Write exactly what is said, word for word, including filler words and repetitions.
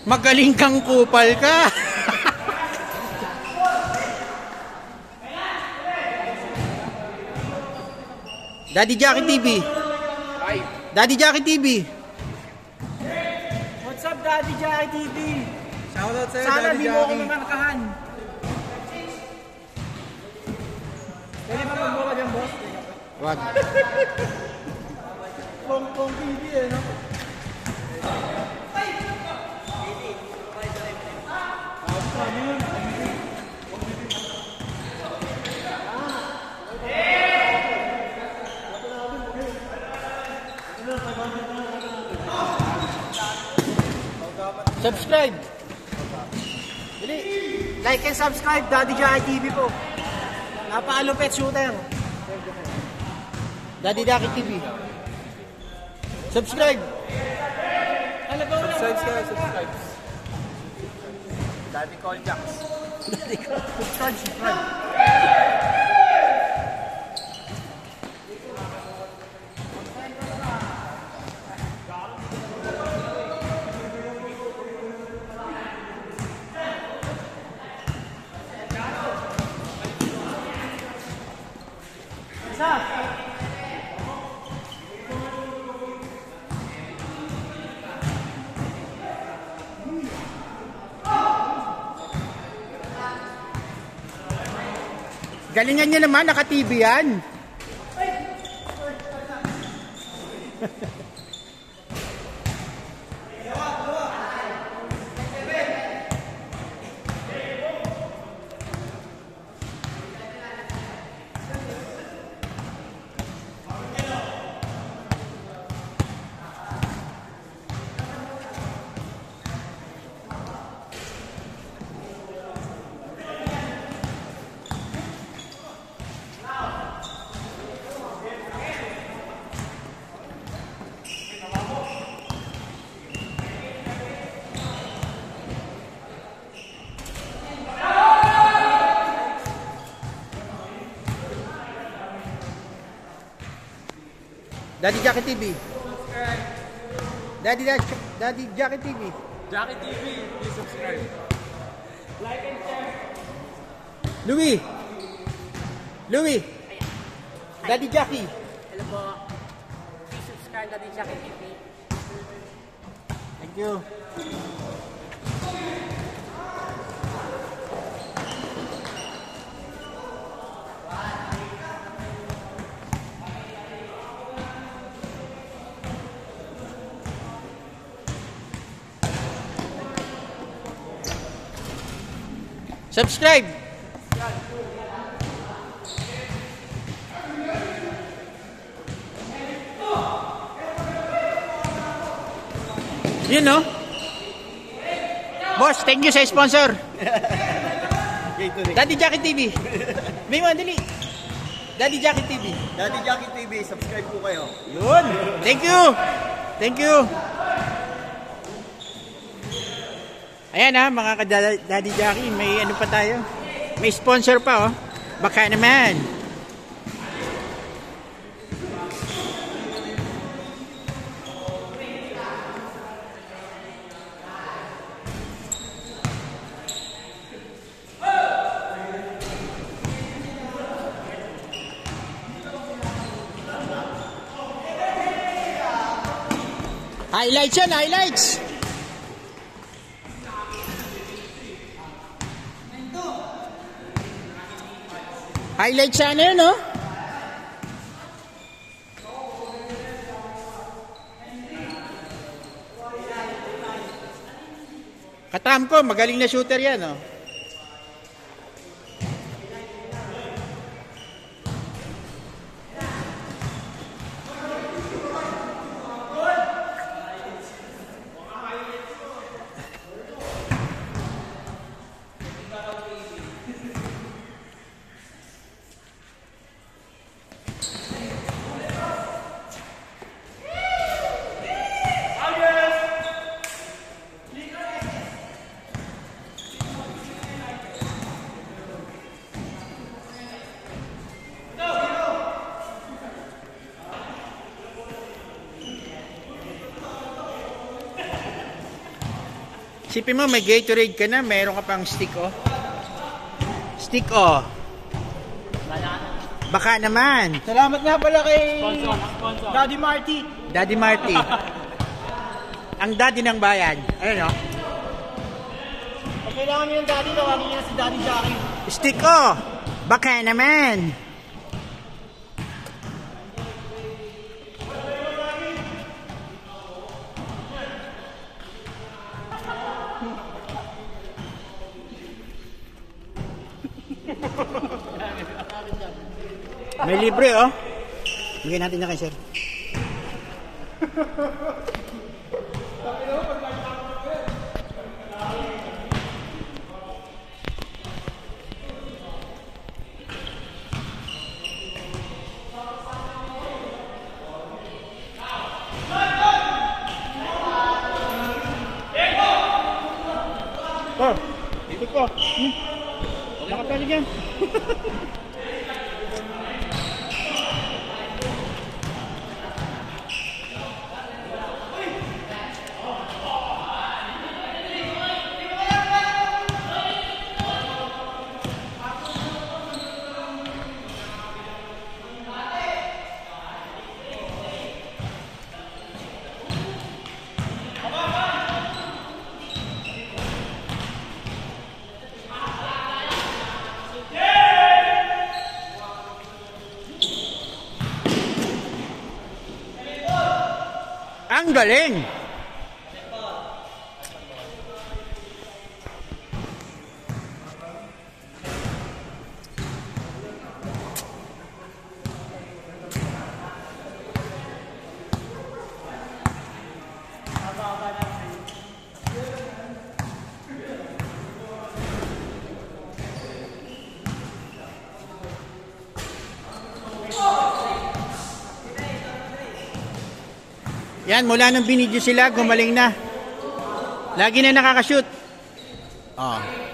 Magaling kang kupal ka. Daddy Jackie T V. Daddy Jackie T V. What's up, Daddy Jackie T V? Shoutout sa'yo, Sana Daddy di mo ako Jackie. mamarkahan. Pwede ba magbuka dyan, boss? Wag. Pong Pong T V eh, no? Subscribe. Dali. Like and subscribe, Daddy Jackie T V po. Napakalupit shooter. Daddy Jackie T V. Subscribe. Subscribe ka, subscribe. Daddy Call Jacks. Daddy Call. Subscribe, subscribe. Isa. Galingan niya naman, naka-T V yan. Daddy Jackie T V. Daddy Daddy, Daddy Jackie T V. Jackie T V, please subscribe. Like and share. Louie. Louie. Daddy Jackie. Hello po. Please subscribe, Daddy Jackie T V. Thank you. Subscribe. Yun no? Boss, thank you sa sponsor. Daddy Jackie T V. May mga dali. Daddy Jackie T V. Daddy Jackie T V, subscribe po kayo. Yun. Thank you. Thank you. Ayan ha, mga ka-Daddy Jackie, may ano pa tayo? May sponsor pa oh. Baka naman. Highlights yan, highlights. Highlights sana yun, no? Katam ko, magaling na shooter yan, no? Sipin mo, may Gatorade ka na, mayroon ka pang stick, oh. Stick, oh. Baka naman. Salamat nga pala kay Daddy Marty. Daddy Marty. Ang daddy ng bayan. Ayun, oh. Pag kailangan niyo yung daddy, tawagin niyo na si Daddy Jackie. Stick, oh. Baka naman. May libre, oh. Bigyan natin na kay sir. Oh, dito ko. Hmm. Nakatali dyan. Ang galing! Yan, mula nung binidyo sila, gumaling na. Lagi na nakakashoot. Oh.